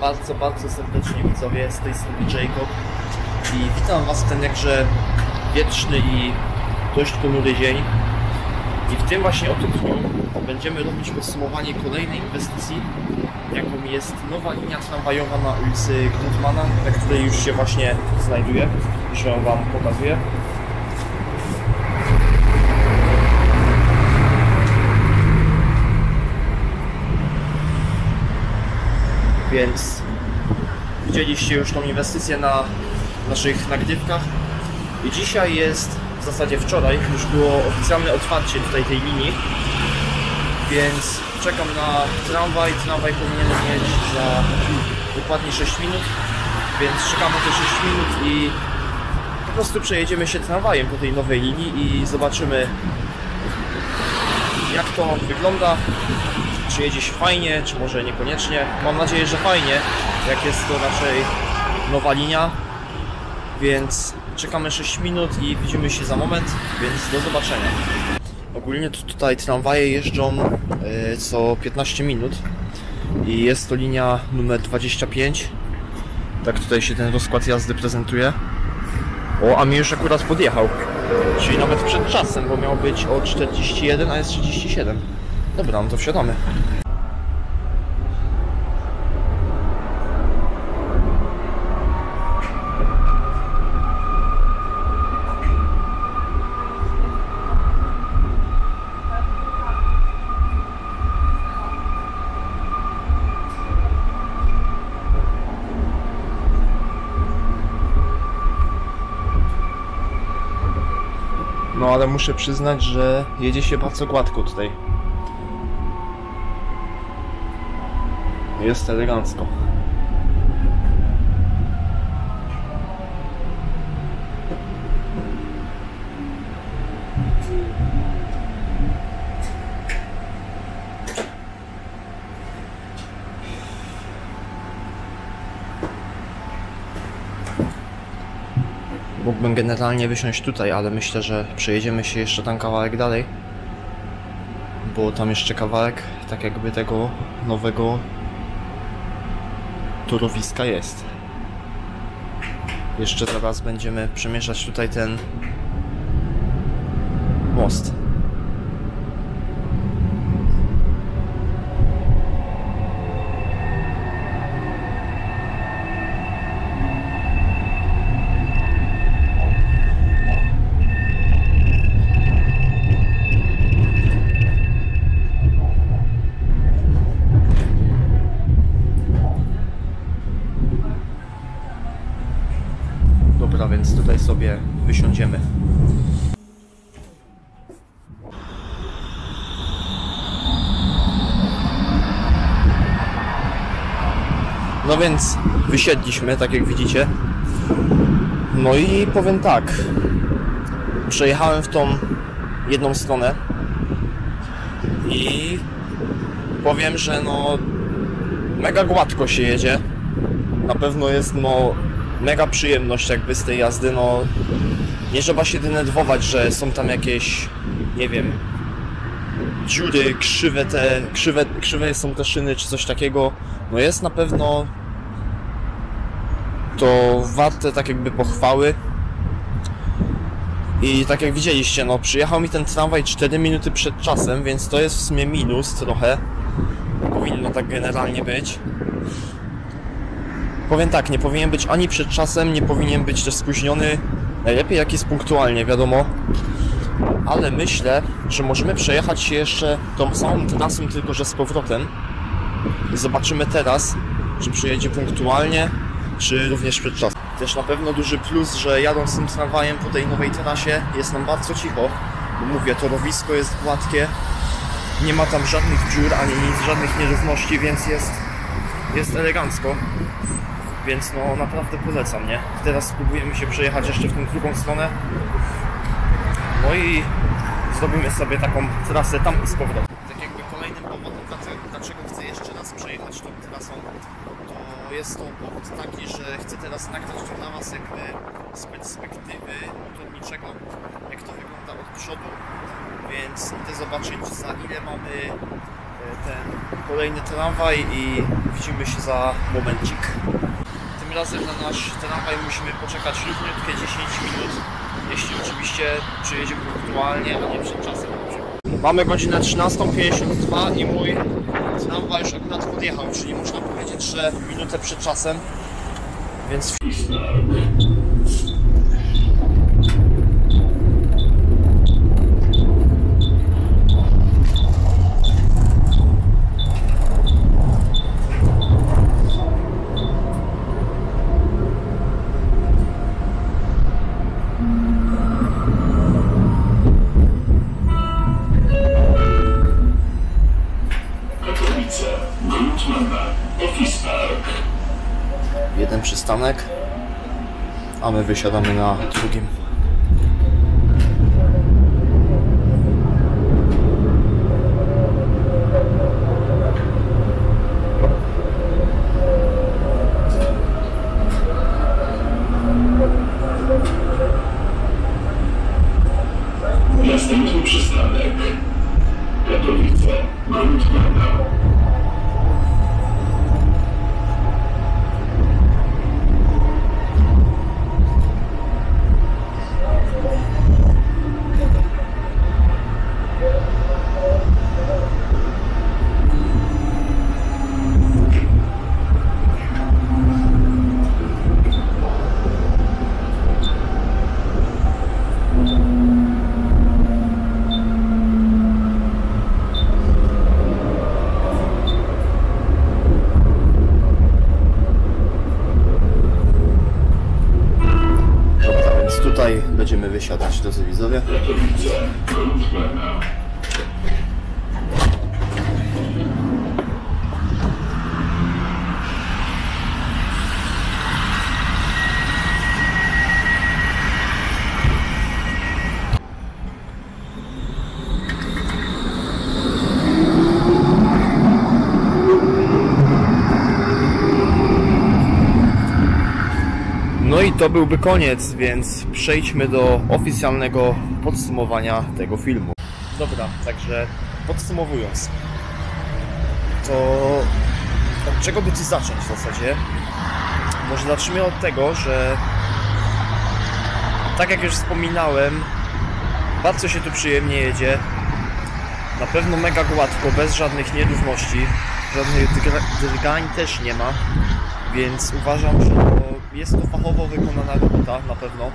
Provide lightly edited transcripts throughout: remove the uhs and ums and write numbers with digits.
bardzo serdecznie widzowie, z tej strony Jacob i witam Was w ten jakże wietrzny i dość ponury dzień. I w tym właśnie oto dniu będziemy robić podsumowanie kolejnej inwestycji, jaką jest nowa linia tramwajowa na ulicy Grundmana, na której już się właśnie znajduję, już ją Wam pokazuję. Więc widzieliście już tą inwestycję na naszych nagrywkach i dzisiaj jest, w zasadzie wczoraj, już było oficjalne otwarcie tutaj tej linii, więc czekam na tramwaj. Tramwaj powinien mieć za dokładnie 6 minut, więc czekamy te 6 minut i po prostu przejedziemy się tramwajem po tej nowej linii i zobaczymy, jak to wygląda. Czy jedzie się fajnie, czy może niekoniecznie. Mam nadzieję, że fajnie, jak jest to raczej nowa linia. Więc czekamy 6 minut i widzimy się za moment, więc do zobaczenia. Ogólnie tutaj tramwaje jeżdżą co 15 minut i jest to linia numer 25. Tak tutaj się ten rozkład jazdy prezentuje. O, a mi już akurat podjechał. Czyli nawet przed czasem, bo miał być o 41, a jest 37. Dobra, no to wsiadamy. No ale muszę przyznać, że jedzie się bardzo gładko tutaj. Jest elegancko. Mógłbym generalnie wysiąść tutaj, ale myślę, że przejedziemy się jeszcze tam kawałek dalej, bo tam jeszcze kawałek tak jakby tego nowego torowiska jest. Jeszcze teraz będziemy przemieszczać tutaj ten most. Dobra, więc tutaj sobie wysiądziemy. No więc wysiedliśmy, tak jak widzicie. No i powiem tak. Przejechałem w tą jedną stronę i powiem, że no mega gładko się jedzie. Na pewno jest no mega przyjemność jakby z tej jazdy, no nie trzeba się denerwować, że są tam jakieś, nie wiem, dziury, krzywe są te szyny czy coś takiego. No jest na pewno to warte tak jakby pochwały. I tak jak widzieliście, no przyjechał mi ten tramwaj 4 minuty przed czasem, więc to jest w sumie minus trochę. Powinno tak generalnie być. Powiem tak, nie powinien być ani przed czasem, nie powinien być też spóźniony. Najlepiej jak jest punktualnie, wiadomo. Ale myślę, że możemy przejechać się jeszcze tą samą trasą, tylko że z powrotem. I zobaczymy teraz, czy przyjedzie punktualnie, czy również przed czasem. Też na pewno duży plus, że jadąc tym tramwajem po tej nowej trasie jest nam bardzo cicho. Bo mówię, torowisko jest gładkie, nie ma tam żadnych dziur ani nic, żadnych nierówności, więc jest elegancko. Więc no naprawdę polecam, nie? Teraz spróbujemy się przejechać jeszcze w tę drugą stronę. No i zrobimy sobie taką trasę tam i z powrotem. Tak jakby kolejnym powodem, dlaczego chcę jeszcze raz przejechać tą trasą, to jest to powód taki, że chcę teraz nagrać to dla Was jakby z perspektywy motorniczego, jak to wygląda od przodu. Więc idę zobaczyć, za ile mamy ten kolejny tramwaj i widzimy się za momencik. Tym razem na nasz tramwaj musimy poczekać równiutkie 10 minut, jeśli oczywiście przyjedzie punktualnie, a nie przed czasem. Mamy godzinę 13:52 i mój tramwaj już akurat podjechał, czyli można powiedzieć, że minutę przed czasem, więc... Jeden przystanek, a my wysiadamy na drugim. Następny przystanek Katowice, Grontmana. Tutaj będziemy wysiadać, drodzy widzowie. No i to byłby koniec, więc przejdźmy do oficjalnego podsumowania tego filmu. Dobra, także podsumowując, to od czego by tu zacząć w zasadzie? Może zacznijmy od tego, że tak jak już wspominałem, bardzo się tu przyjemnie jedzie. Na pewno mega gładko, bez żadnych nierówności, żadnych drgań też nie ma, więc uważam, że jest to fachowo wykonana robota, na pewno.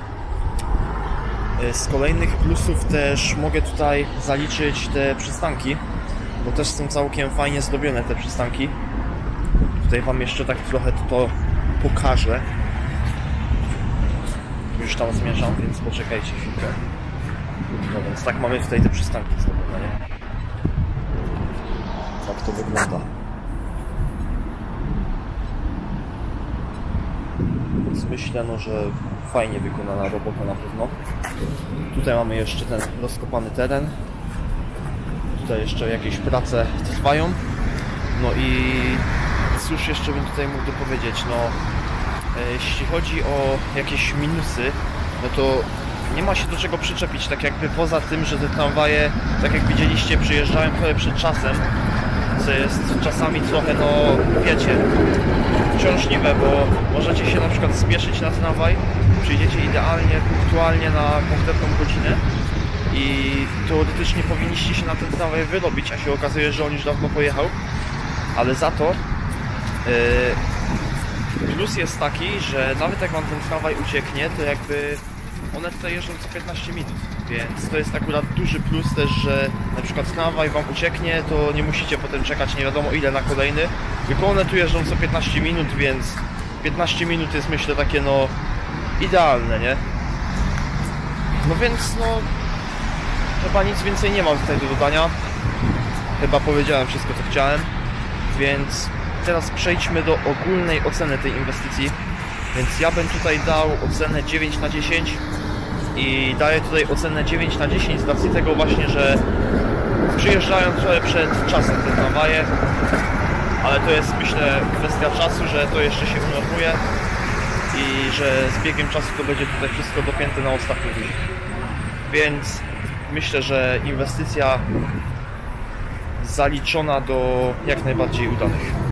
Z kolejnych plusów też mogę tutaj zaliczyć te przystanki, bo też są całkiem fajnie zdobione te przystanki. Tutaj wam jeszcze tak trochę to pokażę. Już tam zmierzam, więc poczekajcie chwilkę. No więc tak mamy tutaj te przystanki zdobione, nie? Tak to wygląda. Więc myślę, no, że fajnie wykonana robota na pewno. Tutaj mamy jeszcze ten rozkopany teren. Tutaj jeszcze jakieś prace trwają. No i cóż jeszcze bym tutaj mógł dopowiedzieć, no jeśli chodzi o jakieś minusy, no to nie ma się do czego przyczepić, tak jakby poza tym, że te tramwaje, tak jak widzieliście, przyjeżdżają trochę przed czasem, co jest czasami trochę, no wiecie, uciążliwe, bo możecie się na przykład spieszyć na tramwaj, przyjdziecie idealnie, punktualnie na konkretną godzinę i teoretycznie powinniście się na ten tramwaj wyrobić, a się okazuje, że on już dawno pojechał, ale za to plus jest taki, że nawet jak wam ten tramwaj ucieknie, to jakby one tutaj jeżdżą co 15 minut, więc to jest akurat duży plus też, że na przykład tramwaj wam ucieknie, to nie musicie potem czekać nie wiadomo ile na kolejny, tylko one tu jeżdżą co 15 minut, więc 15 minut jest myślę takie no idealne, nie? No więc no chyba nic więcej nie mam tutaj do dodania, chyba powiedziałem wszystko co chciałem, więc teraz przejdźmy do ogólnej oceny tej inwestycji. Więc ja bym tutaj dał ocenę 9 na 10 i daję tutaj ocenę 9 na 10 z racji tego właśnie, że przyjeżdżają trochę przed czasem te tramwaje, ale to jest myślę kwestia czasu, że to jeszcze się unormuje i że z biegiem czasu to będzie tutaj wszystko dopięte na ostatni guzik. Więc myślę, że inwestycja zaliczona do jak najbardziej udanych.